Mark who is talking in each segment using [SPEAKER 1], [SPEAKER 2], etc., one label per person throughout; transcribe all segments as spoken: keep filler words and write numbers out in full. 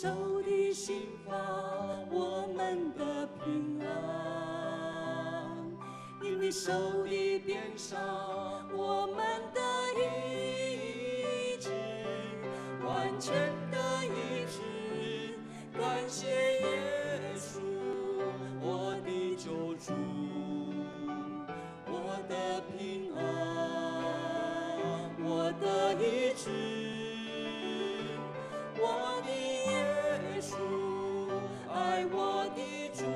[SPEAKER 1] 手的心房，我们的平安；因你手的鞭伤，我们的医治，完全的医治。感谢耶稣，我的救主，我的平安，我的医治。我的耶稣，爱我的主，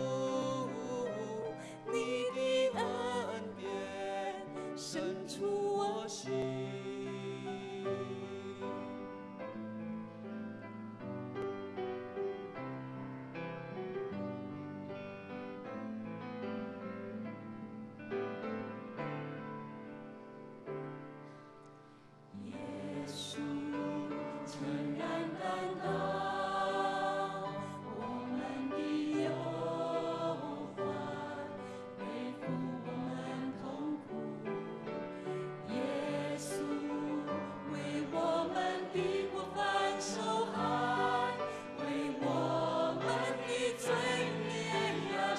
[SPEAKER 1] 你的恩典深处我心。耶稣诚然担当我们的忧患，背负我们痛苦。耶稣为我们的过犯受害，为我们的罪孽压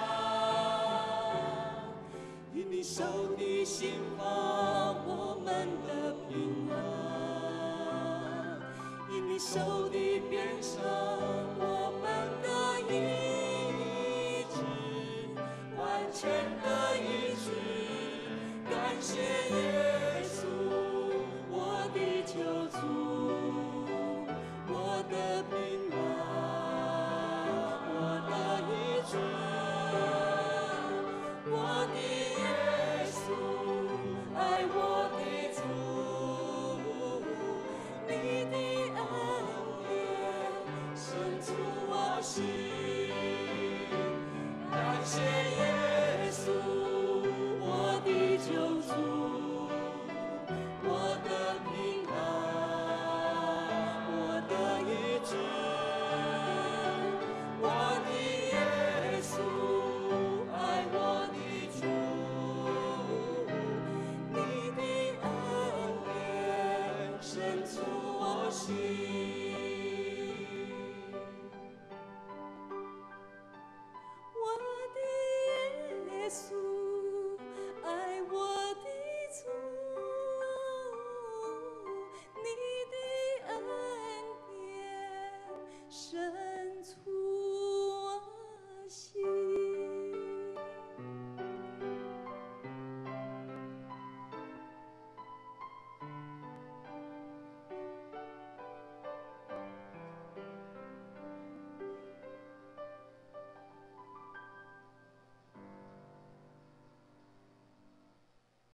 [SPEAKER 1] 伤。因你手的心房，我们的平安；因你手的鞭伤，我们的医治，完全的医治。感谢耶稣，我的救主，我的平安，我的医治。我的耶稣，爱我的主，你的恩典深处我心。感谢耶